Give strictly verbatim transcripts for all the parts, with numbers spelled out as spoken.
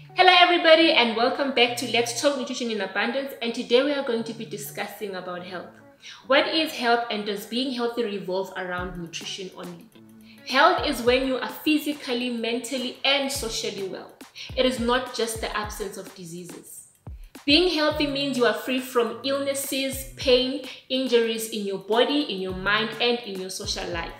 Hello everybody and welcome back to Let's Talk Nutrition in Abundance, and today we are going to be discussing about health. What is health, and does being healthy revolve around nutrition only? Health is when you are physically, mentally and socially well. It is not just the absence of diseases. Being healthy means you are free from illnesses, pain, injuries in your body, in your mind and in your social life.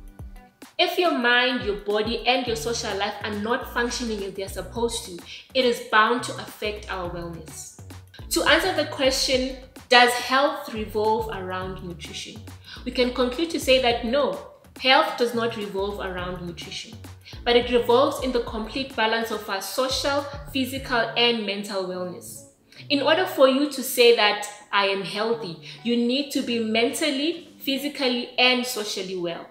If your mind, your body, and your social life are not functioning as they are supposed to, it is bound to affect our wellness. To answer the question, does health revolve around nutrition? We can conclude to say that no, health does not revolve around nutrition, but it revolves in the complete balance of our social, physical, and mental wellness. In order for you to say that I am healthy, you need to be mentally, physically, and socially well.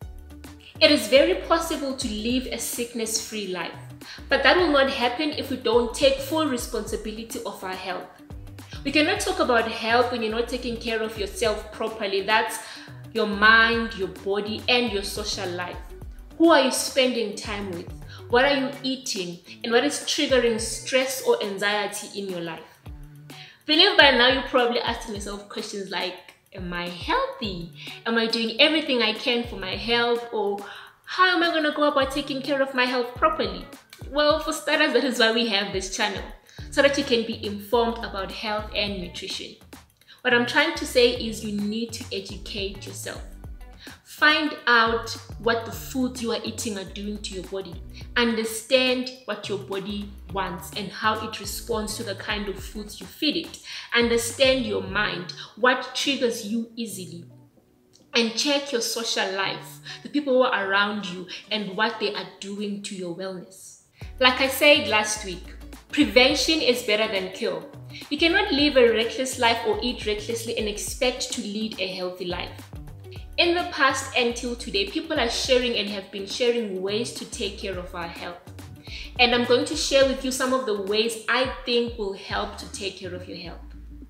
It is very possible to live a sickness-free life, but that will not happen if we don't take full responsibility of our health. We cannot talk about health when you're not taking care of yourself properly. That's your mind, your body, and your social life. Who are you spending time with? What are you eating? And what is triggering stress or anxiety in your life? Believe by now you're probably asking yourself questions like, am I healthy? Am I doing everything I can for my health? Or how am I going to go about taking care of my health properly? Well, for starters, that is why we have this channel, so that you can be informed about health and nutrition. What I'm trying to say is you need to educate yourself. Find out what the foods you are eating are doing to your body. Understand what your body wants and how it responds to the kind of foods you feed it. Understand your mind, what triggers you easily. And check your social life, the people who are around you and what they are doing to your wellness. Like I said last week, prevention is better than cure. You cannot live a reckless life or eat recklessly and expect to lead a healthy life. In the past until today, people are sharing and have been sharing ways to take care of our health. And I'm going to share with you some of the ways I think will help to take care of your health.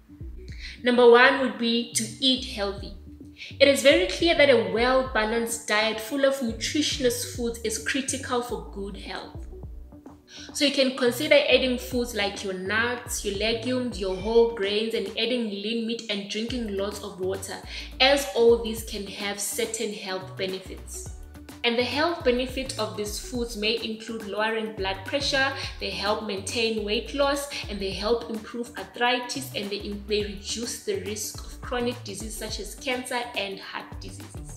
Number one would be to eat healthy. It is very clear that a well-balanced diet full of nutritious foods is critical for good health. So you can consider adding foods like your nuts, your legumes, your whole grains, and adding lean meat and drinking lots of water, as all these can have certain health benefits. And the health benefit of these foods may include lowering blood pressure, they help maintain weight loss, and they help improve arthritis, and they, they reduce the risk of chronic disease such as cancer and heart diseases.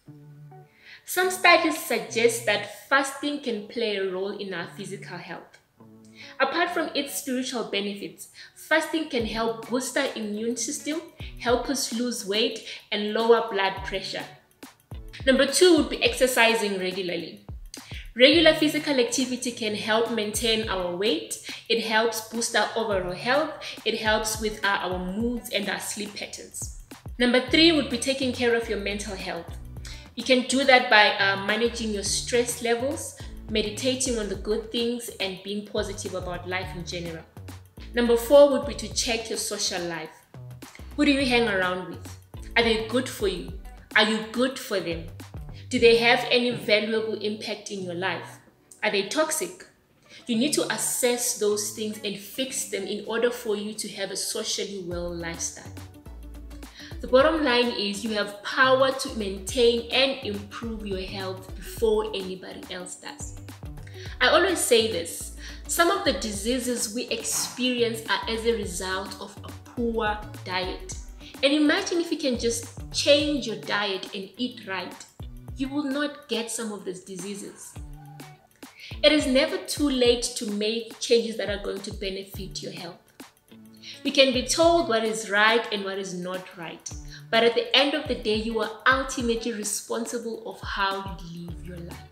Some studies suggest that fasting can play a role in our physical health. Apart from its spiritual benefits, fasting can help boost our immune system, help us lose weight, and lower blood pressure. Number two would be exercising regularly. Regular physical activity can help maintain our weight, it helps boost our overall health, it helps with our, our moods and our sleep patterns. Number three would be taking care of your mental health. You can do that by uh, managing your stress levels, meditating on the good things, and being positive about life in general. Number four would be to check your social life. Who do you hang around with? Are they good for you? Are you good for them? Do they have any valuable impact in your life? Are they toxic? You need to assess those things and fix them in order for you to have a socially well lifestyle. The bottom line is you have power to maintain and improve your health before anybody else does. I always say this, some of the diseases we experience are as a result of a poor diet. And imagine if you can just change your diet and eat right, you will not get some of these diseases. It is never too late to make changes that are going to benefit your health. You can be told what is right and what is not right, but at the end of the day, you are ultimately responsible of how you live your life.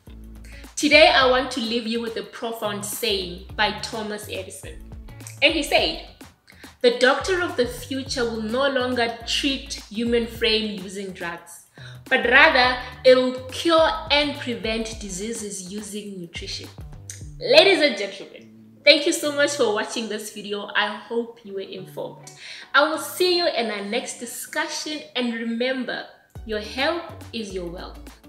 Today, I want to leave you with a profound saying by Thomas Edison. And he said, "The doctor of the future will no longer treat human frame using drugs, but rather it will cure and prevent diseases using nutrition." Ladies and gentlemen, thank you so much for watching this video. I hope you were informed. I will see you in our next discussion, and remember, your health is your wealth.